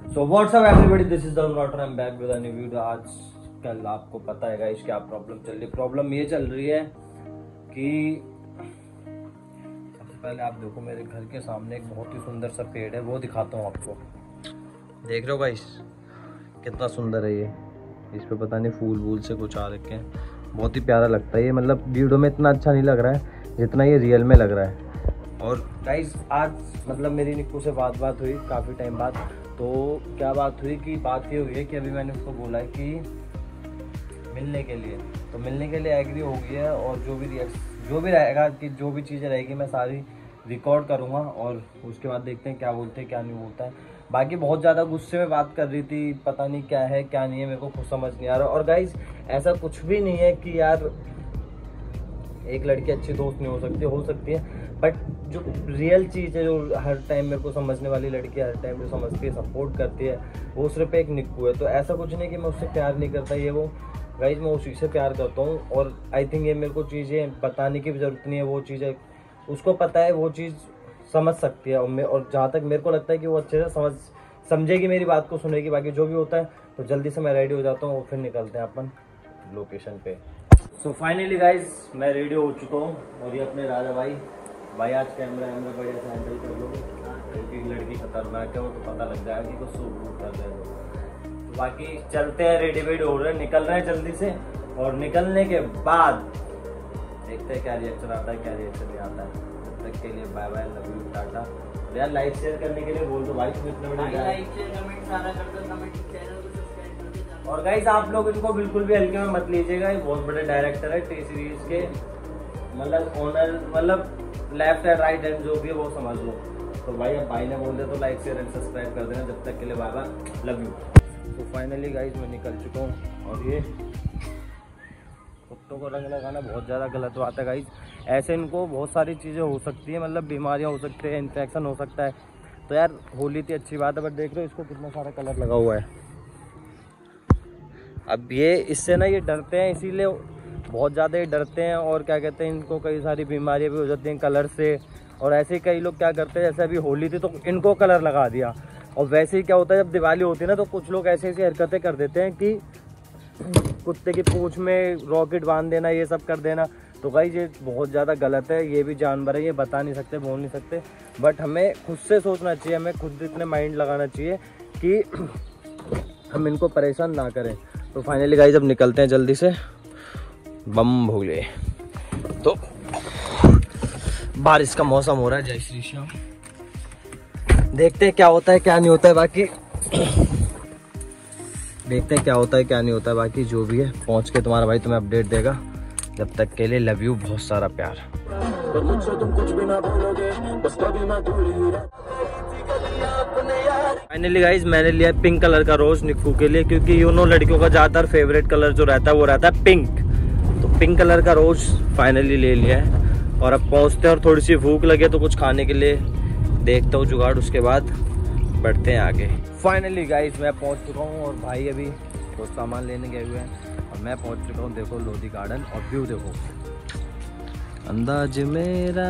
So what's up everybody, this is the not I am back with a new video. आज कल आपको पता है गाइस क्या प्रॉब्लम चल रही है। प्रॉब्लम ये चल रही है कि सबसे पहले आप देखो मेरे घर के सामने एक बहुत ही सुंदर सा पेड़ है, वो दिखाता हूँ आपको। देख रहे हो गाइस कितना सुंदर है ये। इस पे पता नहीं फूल वूल से कुछ आ रखे हैं, बहुत ही प्यारा लगता है ये। मतलब वीडियो में इतना अच्छा नहीं लग रहा है जितना ये रियल में लग रहा है। और गाइस आज मतलब मेरी निक्कू से बात हुई काफ़ी टाइम बाद। तो क्या बात हुई कि बात ये हुई है कि अभी मैंने उसको बोला है कि मिलने के लिए, तो मिलने के लिए एग्री हो गई है। और जो भी रहेगा कि जो भी चीज़ें रहेगी मैं सारी रिकॉर्ड करूँगा और उसके बाद देखते हैं क्या बोलते हैं क्या नहीं बोलता है। बाकी बहुत ज़्यादा गुस्से में बात कर रही थी, पता नहीं क्या है क्या नहीं है, मेरे को कुछ समझ नहीं आ रहा। और गाइज ऐसा कुछ भी नहीं है कि यार एक लड़की अच्छी दोस्त नहीं हो सकती है, बट जो रियल चीज़ है, जो हर टाइम मेरे को समझने वाली लड़की हर टाइम जो समझती है, सपोर्ट करती है, वो सिर्फ एक निक्कू है। तो ऐसा कुछ नहीं कि मैं उससे प्यार नहीं करता, ये वो गाइज मैं उसी से प्यार करता हूँ। और आई थिंक ये मेरे को चीज़ें बताने की भी ज़रूरत नहीं है, वो चीज़ें उसको पता है, वो चीज़ समझ सकती है। और जहाँ तक मेरे को लगता है कि वो अच्छे से समझेगी, मेरी बात को सुनेगी। बाकी जो भी होता है तो जल्दी से मैं रेडी हो जाता हूँ और फिर निकलते हैं अपन लोकेशन पे। सो फाइनली गाइज मैं रेडी हो चुका हूँ और ये अपने राजा भाई आज कैमरा बढ़िया से हैंडल कर लो क्योंकि लड़की खतरनाक है, वो तो पता लग जाएगा कि कुछ सूट कर रहे हो। तो बाकी चलते हैं, रेडी वेडी हो रहे हैं, निकल रहे हैं जल्दी से। और निकलने के बाद देखते हैं क्या रिएक्शन आता है क्या रिएक्शन नहीं आता है। तब तक के लिए bye bye, love you, tata. यार लाइक शेयर करने के लिए बोल दो भाई, तुम इतने बड़े लाइक शेयर कमेंट सारा कर दो, कमेंट चैनल को सब्सक्राइब कर दो। और गाइस आप लोग इनको बिल्कुल भी हल्के में मत लीजिएगा, ये बहुत बड़े डायरेक्टर है टी सीरीज के, मतलब ओनर, मतलब लेफ्ट एंड राइट हैंड जो भी है वो समझ लो। तो भाई अब भाई ने बोल दिया तो लाइक शेयर एंड सब्सक्राइब कर देना। जब तक के लिए बाय बाय, लव यू। तो फाइनली गाइस मैं निकल चुका हूँ और ये कुत्तों को रंग लगाना बहुत ज़्यादा गलत बात है गाइस। ऐसे इनको बहुत सारी चीज़ें हो सकती है, मतलब बीमारियाँ हो सकती है, इन्फेक्शन हो सकता है। तो यार होली थी अच्छी बात है, बट देख रहे हो इसको कितना सारा कलर लगा हुआ है। अब ये इससे ना ये डरते हैं, इसीलिए बहुत ज़्यादा ये डरते हैं। और क्या कहते हैं, इनको कई सारी बीमारियाँ भी हो जाती हैं कलर से। और ऐसे ही कई लोग क्या करते हैं, जैसे अभी होली थी तो इनको कलर लगा दिया। और वैसे ही क्या होता है जब दिवाली होती है ना, तो कुछ लोग ऐसी हरकतें कर देते हैं कि कुत्ते की पूंछ में रॉकेट बांध देना, ये सब कर देना। तो भाई ये बहुत ज़्यादा गलत है। ये भी जानवर है, ये बता नहीं सकते, बोल नहीं सकते, बट हमें खुद से सोचना चाहिए, हमें खुद इतने माइंड लगाना चाहिए कि हम इनको परेशान ना करें। तो फाइनली गाइस अब निकलते हैं जल्दी से, बम भोले। तो बारिश का मौसम हो रहा है, जय श्री श्याम। देखते हैं क्या होता है क्या नहीं होता है, बाकी देखते हैं क्या होता है क्या नहीं होता है। बाकी जो भी है पहुंच के तुम्हारा भाई तुम्हें अपडेट देगा। जब तक के लिए लव यू, बहुत सारा प्यार। फाइनली गाइज मैंने लिया पिंक कलर का रोज निक्कू के लिए, क्योंकि यू नो लड़कियों का ज्यादातर फेवरेट कलर जो रहता है वो रहता है पिंक। तो पिंक कलर का रोज फाइनली ले लिया है और अब पहुंचते हैं। और थोड़ी सी भूख लगे तो कुछ खाने के लिए देखता हूँ जुगाड़, उसके बाद बढ़ते हैं आगे। फाइनली गाइज मैं पहुंच चुका हूँ और भाई अभी कुछ सामान लेने गए हुए हैं और मैं पहुंच चुका हूँ। देखो लोधी गार्डन और व्यू देखो, अंदाज मेरा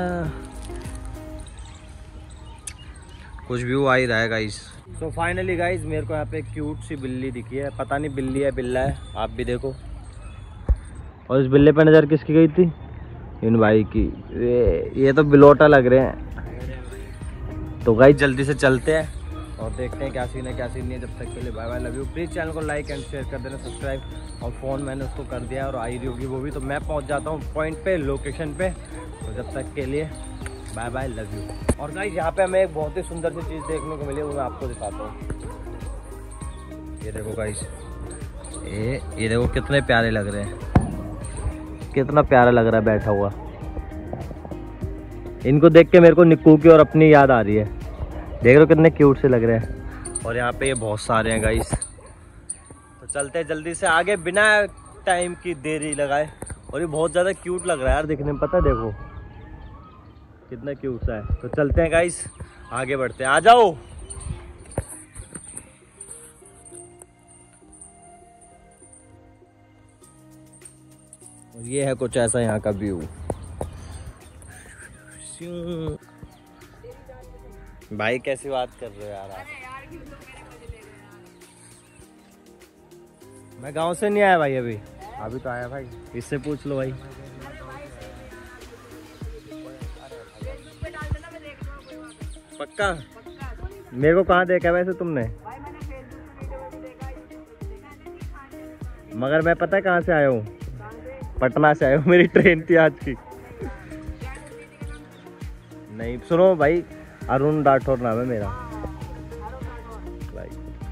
कुछ व्यू आ ही रहा है गाइज। तो फाइनली गाइज मेरे को यहाँ पे क्यूट सी बिल्ली दिखी है, पता नहीं बिल्ली है बिल्ला है, आप भी देखो। और इस बिल्ले पे नज़र किसकी गई थी? इन भाई की। ये तो बिलोटा लग रहे हैं। तो गाइज जल्दी से चलते हैं और देखते हैं क्या सीन है क्या सीन नहीं है। जब तक के लिए bye bye, love you. Please channel को लाइक एंड शेयर कर देना, सब्सक्राइब। और फ़ोन मैंने उसको कर दिया और आई रही होगी वो भी। तो मैं पहुंच जाता हूँ पॉइंट पे, लोकेशन पे। तो जब तक के लिए बाय बाय, लव यू। और गाइस यहाँ पे हमें एक बहुत ही सुंदर सी चीज़ देखने को मिली, वो मैं आपको दिखाता हूँ। ये देखो गाइस, ये देखो कितने प्यारे लग रहे हैं, कितना प्यारा लग रहा है बैठा हुआ। इनको देख के मेरे को निक्कू की और अपनी याद आ रही है। देख लो कितने क्यूट से लग रहे हैं। और यहाँ पे ये बहुत सारे हैं गाइस। तो चलते हैं जल्दी से आगे बिना टाइम की देरी लगाए। और ये बहुत ज़्यादा क्यूट लग रहा है यार देखने में, पता है देखो कितना क्यूट सा है। तो चलते हैं गाइस, आगे बढ़ते हैं, आ जाओ। और ये है कुछ ऐसा यहाँ का व्यू। भाई कैसी बात कर रहे हो यार आप? मैं गांव से नहीं आया भाई अभी। अभी तो आया भाई, इससे पूछ लो भाई। पक्का? मेरे को कहाँ देखा वैसे तुमने? मगर मैं पता है कहाँ से आया हूँ, पटना से आया हूँ, मेरी ट्रेन थी आज की। नहीं सुनो भाई, अरुण राठौर नाम है मेरा भाई।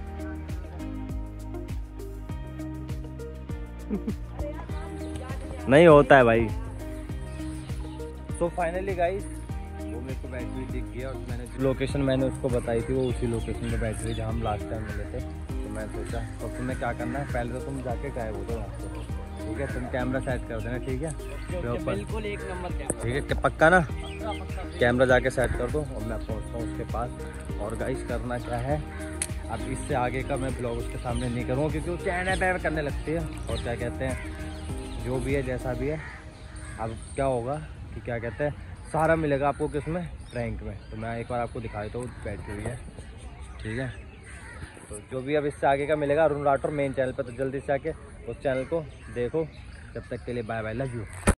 नहीं होता है भाई। तो फाइनली गाइस वो मेरे को बैटरी दिख गया और मैंने जो लोकेशन मैंने उसको बताई थी वो उसी लोकेशन में बैटरी जहाँ हम लास्ट टाइम मिले थे। तो मैं सोचा तो तुम्हें क्या करना है, पहले तो तुम जाके गायब हो जाओ वहाँ से, ठीक है? तुम कैमरा सेट कर देना, ठीक है? बिल्कुल एक नंबर कैमरा, ठीक है? पक्का ना? कैमरा जाके सेट कर दो और मैं पहुँचता हूँ उसके पास। और गाइस करना क्या है, अब इससे आगे का मैं ब्लॉग उसके सामने नहीं करूँगा क्योंकि वो चैन करने लगती है और क्या कहते हैं, जो भी है जैसा भी है। अब क्या होगा कि क्या कहते हैं, सारा मिलेगा आपको किसमें, प्रैंक में। तो मैं एक बार आपको दिखाई तो बैटरी हुई है, ठीक है? तो जो भी अब इससे आगे का मिलेगा अरुण राठौर मेन चैनल पर, तो जल्दी से आके उस चैनल को देखो। जब तक के लिए बाय बाय, लव यू।